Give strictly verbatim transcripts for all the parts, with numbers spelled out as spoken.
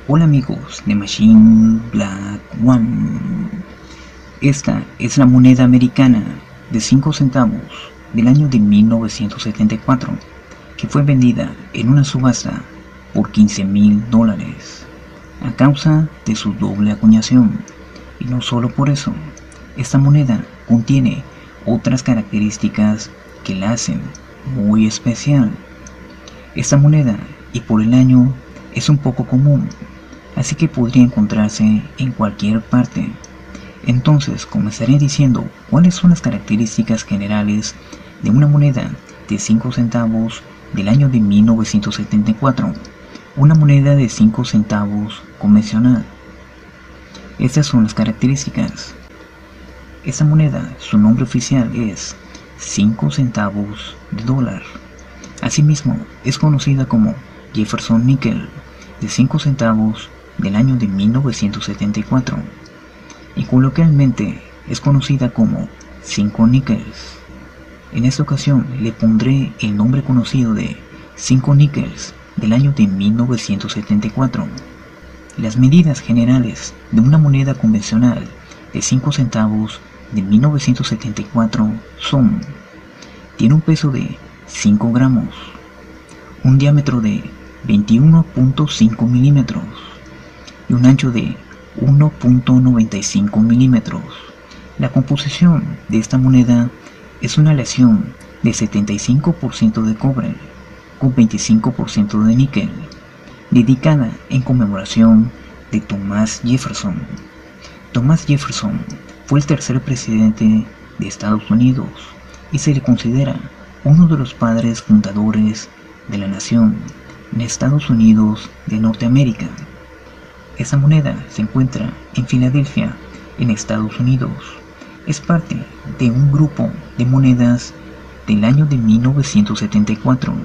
Hola amigos de Machine Black One. Esta es la moneda americana de cinco centavos del año de mil novecientos setenta y cuatro, que fue vendida en una subasta por quince mil dólares a causa de su doble acuñación. Y no solo por eso, esta moneda contiene otras características que la hacen muy especial. Esta moneda, y por el año, es un poco común, así que podría encontrarse en cualquier parte. Entonces comenzaré diciendo cuáles son las características generales de una moneda de cinco centavos del año de mil novecientos setenta y cuatro, una moneda de cinco centavos convencional. Estas son las características. Esta moneda, su nombre oficial es cinco centavos de dólar. Asimismo, es conocida como Jefferson Nickel, de cinco centavos del año de mil novecientos setenta y cuatro, y coloquialmente es conocida como cinco nickels. En esta ocasión le pondré el nombre conocido de cinco nickels del año de mil novecientos setenta y cuatro. Las medidas generales de una moneda convencional de cinco centavos de mil novecientos setenta y cuatro son: tiene un peso de cinco gramos, un diámetro de veintiuno punto cinco milímetros y un ancho de uno punto noventa y cinco milímetros. La composición de esta moneda es una aleación de setenta y cinco por ciento de cobre con veinticinco por ciento de níquel, dedicada en conmemoración de Thomas Jefferson. Thomas Jefferson fue el tercer presidente de Estados Unidos y se le considera uno de los padres fundadores de la nación en Estados Unidos de Norteamérica. Esta moneda se encuentra en Filadelfia, en Estados Unidos. Es parte de un grupo de monedas del año de mil novecientos setenta y cuatro.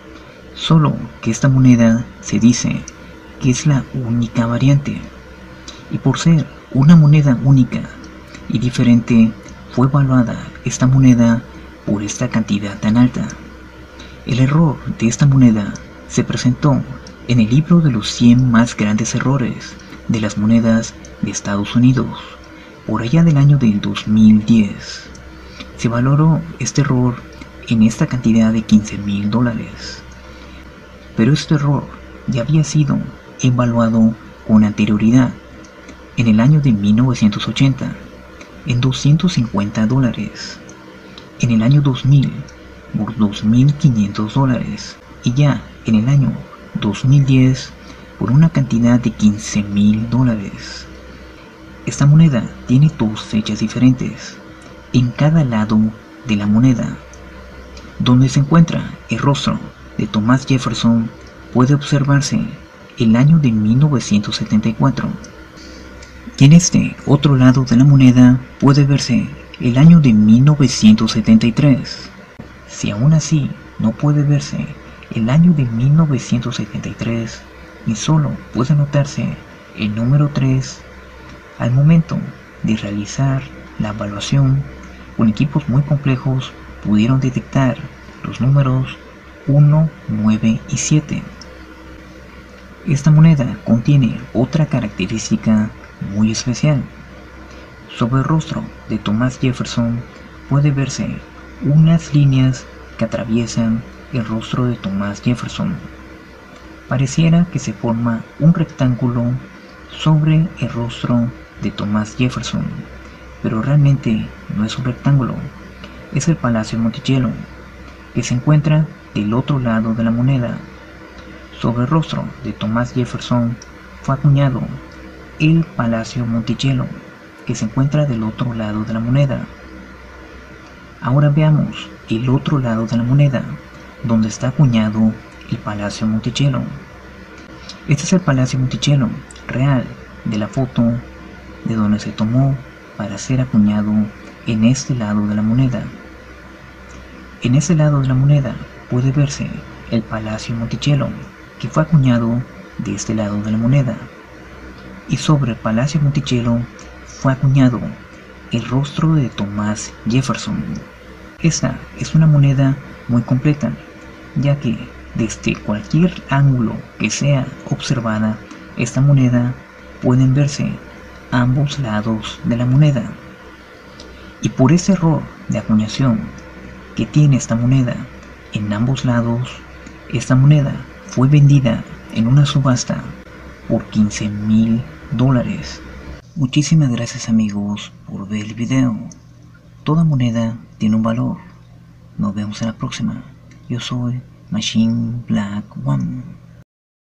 Solo que esta moneda se dice que es la única variante, y por ser una moneda única y diferente, fue evaluada esta moneda por esta cantidad tan alta. El error de esta moneda se presentó en el libro de los cien más grandes errores de las monedas de Estados Unidos, por allá del año del dos mil diez. Se valoró este error en esta cantidad de quince mil dólares. Pero este error ya había sido evaluado con anterioridad en el año de mil novecientos ochenta en doscientos cincuenta dólares, en el año dos mil por dos mil quinientos dólares y ya en el año dos mil diez por una cantidad de quince mil dólares. Esta moneda tiene dos fechas diferentes en cada lado de la moneda. Donde se encuentra el rostro de Thomas Jefferson puede observarse el año de mil novecientos setenta y cuatro, y en este otro lado de la moneda puede verse el año de mil novecientos setenta y tres. Si aún así no puede verse el año de mil novecientos setenta y tres y solo puede notarse el número tres, al momento de realizar la evaluación con equipos muy complejos pudieron detectar los números uno, nueve y siete. Esta moneda contiene otra característica muy especial. Sobre el rostro de Thomas Jefferson puede verse unas líneas que atraviesan el rostro de Thomas Jefferson. Pareciera que se forma un rectángulo sobre el rostro de Thomas Jefferson, pero realmente no es un rectángulo, es el Palacio Monticello, que se encuentra del otro lado de la moneda. Sobre el rostro de Thomas Jefferson fue acuñado el Palacio Monticello, que se encuentra del otro lado de la moneda. Ahora veamos el otro lado de la moneda, donde está acuñado el Palacio Monticello. Este es el Palacio Monticello real de la foto de donde se tomó para ser acuñado en este lado de la moneda. En este lado de la moneda puede verse el Palacio Monticello, que fue acuñado de este lado de la moneda, y sobre el Palacio Monticello fue acuñado el rostro de Thomas Jefferson. Esta es una moneda muy completa, ya que desde cualquier ángulo que sea observada esta moneda pueden verse ambos lados de la moneda. Y por ese error de acuñación que tiene esta moneda en ambos lados, esta moneda fue vendida en una subasta por quince mil dólares. Muchísimas gracias amigos por ver el video. Toda moneda tiene un valor. Nos vemos en la próxima. Yo soy Machine Black One.